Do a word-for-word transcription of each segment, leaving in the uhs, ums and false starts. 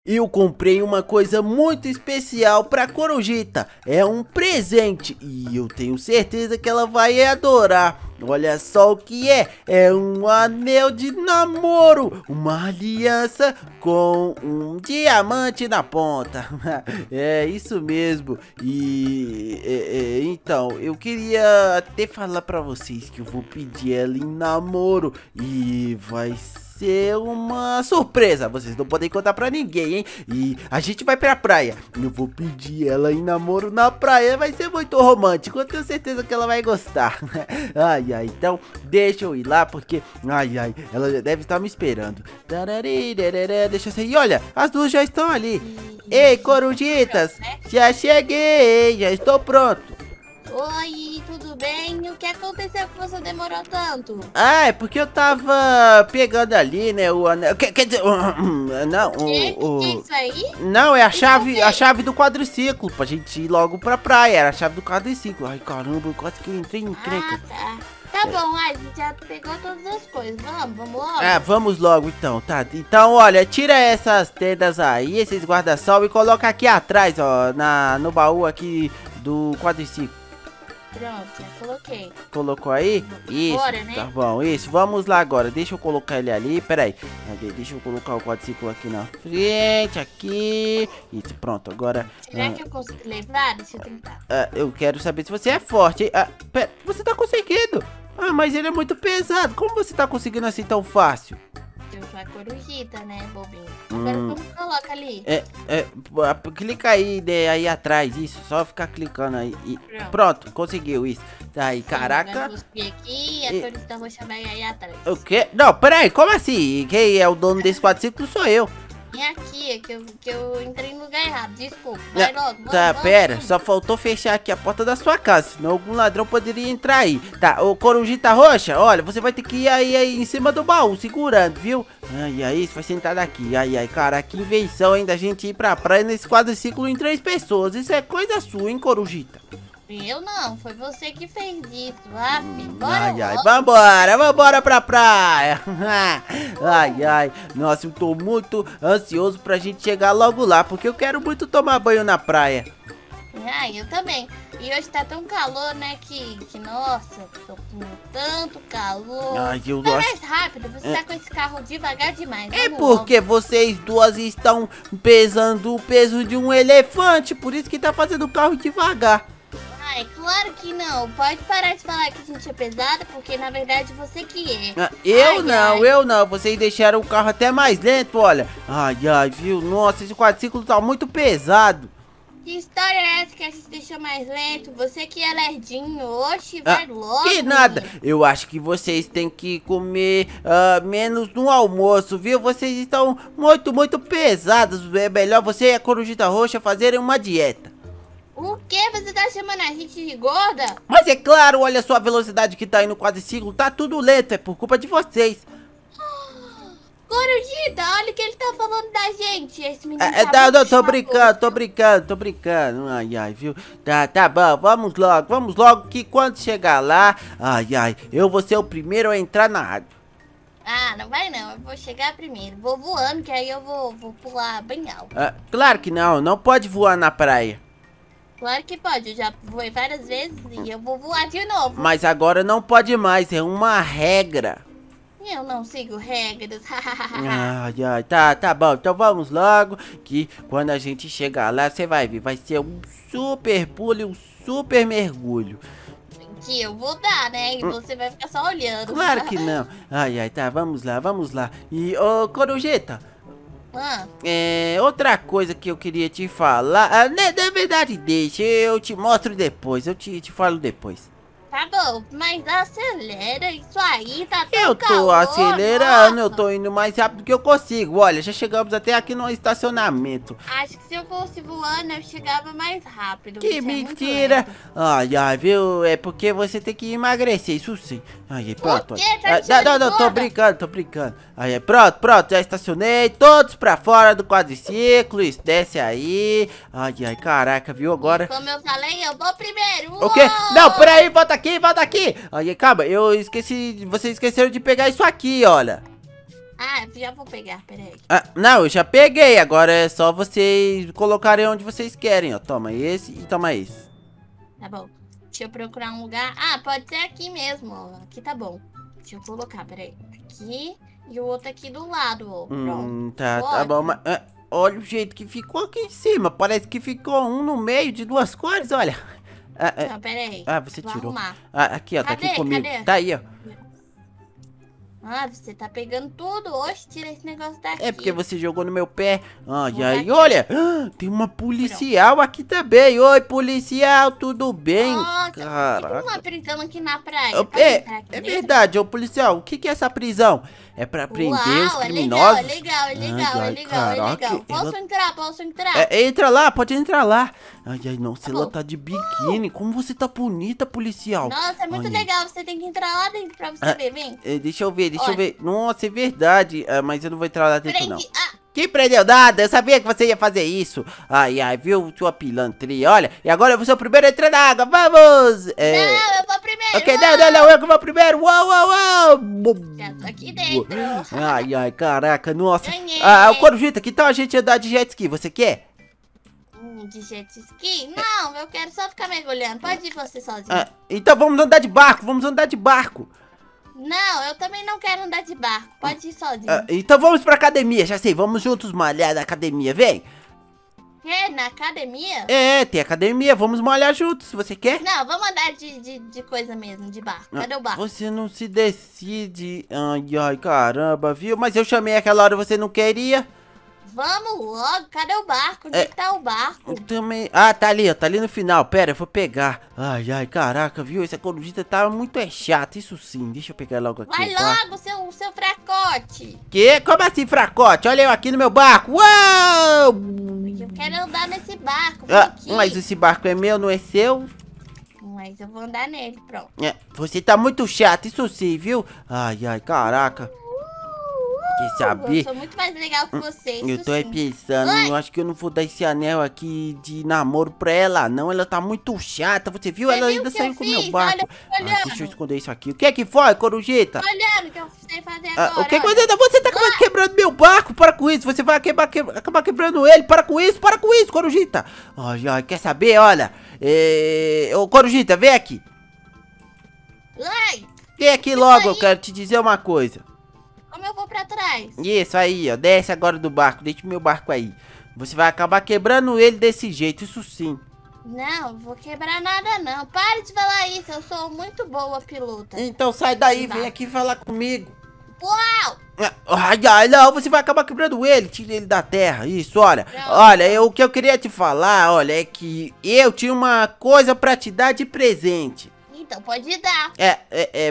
Eu comprei uma coisa muito especial pra Corujita. É um presente e eu tenho certeza que ela vai adorar. Olha só o que é. É um anel de namoro. Uma aliança com um diamante na ponta. É isso mesmo. E é, é, então, eu queria até falar pra vocês que eu vou pedir ela em namoro. E vai ser uma surpresa. Vocês não podem contar pra ninguém, hein? E a gente vai pra praia. Eu vou pedir ela em namoro na praia. Vai ser muito romântico. Eu tenho certeza que ela vai gostar. Ai, ai, então deixa eu ir lá porque, ai, ai, ela já deve estar me esperando. Deixa eu sair. Olha, as duas já estão ali. Ei, corujitas, já cheguei, já estou pronto. Oi, tudo bem? O que aconteceu que você demorou tanto? Ah, é porque eu tava pegando ali, né, o anel. Quer, quer dizer, não, o, Que? o... Que é isso aí? Não, é a chave, que? a chave do quadriciclo, pra gente ir logo pra praia. Era a chave do quadriciclo. Ai, caramba, quase que eu entrei em encrenca. Ah, tá. Tá bom, ai, a gente já pegou todas as coisas. Vamos, vamos logo? Ah, vamos logo então, tá? Então, olha, tira essas tendas aí, esses guarda-sol e coloca aqui atrás, ó, na, no baú aqui do quadriciclo. Pronto, já coloquei. Colocou aí? Isso, Bora, né? tá bom, isso, vamos lá agora. Deixa eu colocar ele ali, peraí. Deixa eu colocar o quadriciclo aqui na frente, aqui. Isso, pronto, agora... Será ah, que eu consigo levar? Deixa eu tentar. ah, eu quero saber se você é forte, hein? Ah, pera, você tá conseguindo. Ah, mas ele é muito pesado. Como você tá conseguindo assim tão fácil? Eu sou a corujita, né, bobinho? Hum. Agora como coloca ali? É, é, p- clica aí, né, aí atrás, isso, só ficar clicando aí. E, Pronto. pronto, conseguiu isso. Tá aí, Agora caraca. eu vou subir aqui e a E- corujita roxa vai aí atrás. O quê? Não, peraí, como assim? Quem é o dono desse quadriciclo sou eu. E aqui, é que eu, que eu entrei no lugar errado, desculpa. Vai Não, logo, vamos, tá, vamos, pera, vamos. só faltou fechar aqui a porta da sua casa, senão algum ladrão poderia entrar aí. Tá, ô Corujita Roxa, olha, você vai ter que ir aí, aí em cima do baú, segurando, viu? Ai, aí, você vai sentar daqui. Ai, ai, cara, que invenção, hein, da gente ir pra praia nesse quadriciclo em três pessoas. Isso é coisa sua, hein, Corujita? Eu não, foi você que fez isso. Ah, filho, bora Ai, ai, logo. vambora, vambora pra praia. Ai, ai, nossa, eu tô muito ansioso pra gente chegar logo lá, porque eu quero muito tomar banho na praia. Ai, eu também. E hoje tá tão calor, né, que, que nossa, tô com tanto calor. Ai, eu Vai acho... mais rápido, você tá com esse carro devagar demais. É vamos porque vocês duas estão pesando o peso de um elefante, por isso que tá fazendo o carro devagar. logo. Ai, claro que não. Pode parar de falar que a gente é pesada, porque na verdade você que é. Ah, eu Ai, não, ai. eu não, vocês deixaram o carro até mais lento, olha. Ai, ai, viu? Nossa, esse quadriciclo tá muito pesado. Que história é essa que a gente deixou mais lento? Você que é lerdinho, oxe, Ah, vai logo. que nada, menino. eu acho que vocês têm que comer ah, menos no almoço, viu? Vocês estão muito, muito pesados. É melhor você e a Corujita Roxa fazerem uma dieta. O que? Você tá chamando a gente de gorda? Mas é claro, olha só a velocidade que tá aí no quadriciclo, tá tudo lento, é por culpa de vocês. Corujita, olha o que ele tá falando da gente. Esse menino É, é, tá tá, muito não, tô chato. brincando, tô brincando, tô brincando. Ai, ai, viu? Tá, tá bom, vamos logo, vamos logo que quando chegar lá, ai, ai, eu vou ser o primeiro a entrar na água. Ah, não vai não, eu vou chegar primeiro. Vou voando, que aí eu vou, vou pular bem alto. Ah, claro que não, não pode voar na praia. Claro que pode, eu já voei várias vezes e eu vou voar de novo. Mas agora não pode mais, é uma regra. Eu não sigo regras. Ai, ai, tá, tá bom, então vamos logo, que quando a gente chegar lá, você vai ver, vai ser um super pulo e um super mergulho. Que eu vou dar, né? E você vai ficar só olhando. Claro que não. Ai, ai, tá, vamos lá, vamos lá. E, ô, Corujeta, Ah, é, outra coisa que eu queria te falar, ah, né, na verdade, deixa, eu te mostro depois, eu te, te falo depois. tá bom, mas acelera isso aí, tá tão Eu tô calor, acelerando, eu nossa. tô indo mais rápido que eu consigo. Olha, já chegamos até aqui no estacionamento. Acho que se eu fosse voando, eu chegava mais rápido. Que Você é muito mentira! lento. Ai, ai, viu? É porque você tem que emagrecer, isso sim. Aí, pronto. quê? olha. Tá Ah, me não, não, chamando não, tô gorda? brincando, tô brincando. Aí, pronto, pronto, já estacionei. Todos pra fora do quadriciclo. Isso, desce aí. Ai, ai, caraca, viu? Agora. Como eu falei, eu vou primeiro. O quê? Não, peraí, volta aqui, volta aqui. Aí, calma, eu esqueci. Vocês esqueceram de pegar isso aqui, olha. Ah, já vou pegar, peraí. Ah, não, eu já peguei. Agora é só vocês colocarem onde vocês querem, ó. Toma esse e toma esse. Tá bom. Deixa eu procurar um lugar. Ah, pode ser aqui mesmo, ó. Aqui tá bom. Deixa eu colocar, peraí. Aqui e o outro aqui do lado, ó. Pronto. Hum, tá, tá Ótimo. bom, mas... ah, olha o jeito que ficou aqui em cima. Parece que ficou um no meio de duas cores, olha. Ah, ah, Não, peraí. ah, você Vou tirou. arrumar. Ah, aqui, ó, tá Cadê? aqui comigo. Cadê? Tá aí, ó. Ah, você tá pegando tudo. Oxe, tira esse negócio daqui. É porque você jogou no meu pé. Ai, Vou ai, daqui. olha. ah, Tem uma policial aqui também. Oi, policial, tudo bem? Nossa, Caraca. tem uma prisão aqui na praia. Eu- Pode É, entrar aqui é dentro? verdade, ô policial. O que, que é essa prisão? É pra prender os Uau, criminosos? é legal, é legal, é legal, Ai, é ai, legal, é caraca, legal. Posso ela- entrar, posso entrar? É, entra lá, pode entrar lá. Ai, ai, nossa, ela bom. tá de biquíni. Como você tá bonita, policial. Nossa, é muito Ai, legal. Você tem que entrar lá dentro pra você Ah, ver, vem. é, deixa eu ver, deixa eu Olha. ver. Nossa, é verdade. Ah, mas eu não vou entrar lá dentro, não. Prende. Ah, Que prendeu nada? Eu sabia que você ia fazer isso. Ai, ai, viu? Sua pilantria. Olha, e agora eu vou ser o primeiro a entrar na água. Vamos! É... não, eu vou primeiro. Ok, Uau, não, não, não, eu que vou primeiro. Uau, uau, uau! já tô aqui dentro. Ai, ai, caraca, nossa. Ganhei. Ah, o Corujita, que tal a gente andar de jet ski? Você quer? Hum, de jet ski? Não, eu quero só ficar mergulhando. Pode ir você sozinho. Ah, então vamos andar de barco, vamos andar de barco. Não, eu também não quero andar de barco. Pode ir sozinho. Ah, então vamos pra academia, já sei, vamos juntos malhar na academia, vem. Quer? Na academia? É, tem academia, vamos malhar juntos, você quer? Não, vamos andar de, de, de coisa mesmo, de barco. Cadê o barco? Você não se decide. Ai, ai, caramba, viu? Mas eu chamei aquela hora, você não queria? Vamos logo. Cadê o barco? Onde É. é que tá o barco? Eu também. Ah, tá ali, ó, tá ali no final. Pera, eu vou pegar. Ai, ai, caraca, viu? Essa corujita tá muito é chata, isso sim. Deixa eu pegar logo aqui. Vai o barco. logo, seu, seu fracote. Que? Como assim, fracote? Olha eu aqui no meu barco. Uau! Eu quero andar nesse barco. Vem Ah, aqui. mas esse barco é meu, não é seu? Mas eu vou andar nele, pronto. É, você tá muito chato, isso sim, viu? Ai, ai, caraca. Quer saber? Eu sou muito mais legal que você, isso Eu tô aí sim. pensando, Ai. eu acho que eu não vou dar esse anel aqui de namoro pra ela, não. Ela tá muito chata, você viu? Você Ela viu ainda o que saiu eu com o meu fiz? barco. Olha, olhando. Ah, deixa eu esconder isso aqui. O que é que foi, Corujita? Olhando o que eu sei fazer Ah, agora. o que que olha. você tá? Você tá acabando quebrando meu barco, para com isso. Você vai quebrar, que- acabar quebrando ele, para com isso, para com isso, Corujita. Ai, ai, quer saber? Olha, é... Ô, Corujita, vem aqui. Ai, Vem aqui logo, eu aí. quero te dizer uma coisa. como eu vou pra trás? Isso aí, ó, desce agora do barco, deixa o meu barco aí. Você vai acabar quebrando ele desse jeito, isso sim. Não, vou quebrar nada não. Pare de falar isso, eu sou muito boa pilota. Então sai daí, Tá. vem aqui falar comigo. Uau! Ai, ai, não, você vai acabar quebrando ele, tira ele da terra, isso, olha. Não. Olha, eu, o que eu queria te falar, olha, é que eu tinha uma coisa pra te dar de presente. Então pode dar. É, é, é,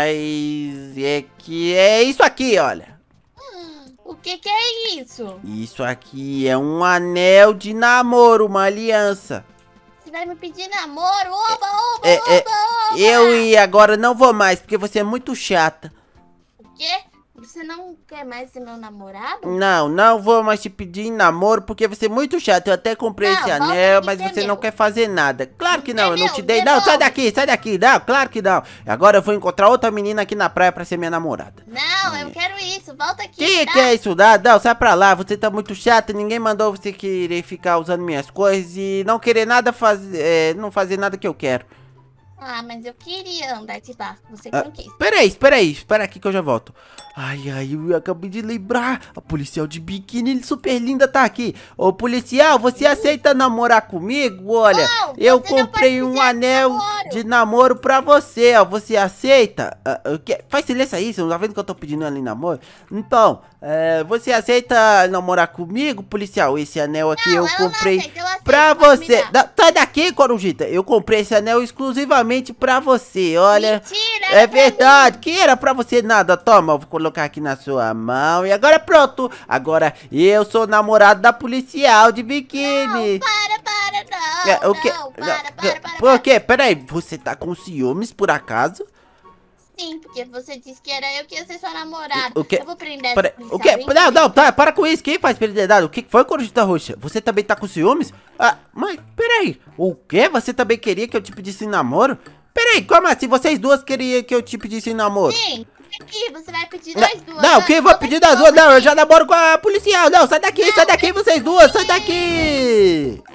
mas é que é isso aqui, olha. Hum, o que que é isso? Isso aqui é um anel de namoro, uma aliança. Você vai me pedir namoro? Oba, oba, É, é, oba, oba! Eu e agora não vou mais, porque você é muito chata. O quê? Você não quer mais ser meu namorado? Não, não vou mais te pedir em namoro, porque você é muito chato. Eu até comprei Não, esse volta anel, aqui, mas você entendeu? não quer fazer nada. Claro que não, eu não Entendeu? te dei. Não, sai Devolve. daqui, sai daqui. Não, claro que não. Agora eu vou encontrar outra menina aqui na praia pra ser minha namorada. Não, eu quero isso. Volta aqui. Que tá? que é isso? Não, não, sai pra lá. Você tá muito chata. Ninguém mandou você querer ficar usando minhas coisas e não querer nada fazer. É, não fazer nada que eu quero. Ah, mas eu queria andar de barco. Você que Ah, não quis. Peraí, espera aí, espera aqui que eu já volto. Ai, ai, eu acabei de lembrar. A policial de biquíni super linda tá aqui. Ô, policial, você aceita namorar comigo? Olha, Não, eu você não comprei pode um pedir anel namoro. de namoro pra você, ó. Você aceita? Ah, o quê? Faz silêncio aí, você não tá vendo que eu tô pedindo ali namoro? Então, é, você aceita namorar comigo, policial? Esse anel aqui Não, eu ela não comprei aceita, eu aceito, pra pode me você. dar. Não, sai daqui, Corujita. Eu comprei esse anel exclusivamente pra você, olha. Mentira, É era pra verdade, que era pra você nada. Toma, eu vou colocar aqui na sua mão. E agora pronto. Agora eu sou namorado da policial de biquíni. Não, para, para, não. É, o quê? Não, para, para, para, Por quê? Peraí, você tá com ciúmes por acaso? Sim, porque você disse que era eu que ia ser sua namorada. O quê? Eu vou prender Pera- essa policial. o quê? Vem Não, comigo. não, tá, para com isso. Quem faz fidelidade? O que foi, Corujita Roxa? Você também tá com ciúmes? Ah, mas peraí. O quê? Você também queria que eu te pedisse em namoro? Peraí, como assim? Vocês duas queriam que eu te pedisse em namoro? Sim, aqui, você vai pedir das duas. Não, quem vai pedir das duas? Não, eu já namoro com a policial. Não, sai daqui, sai daqui vocês duas, sai daqui.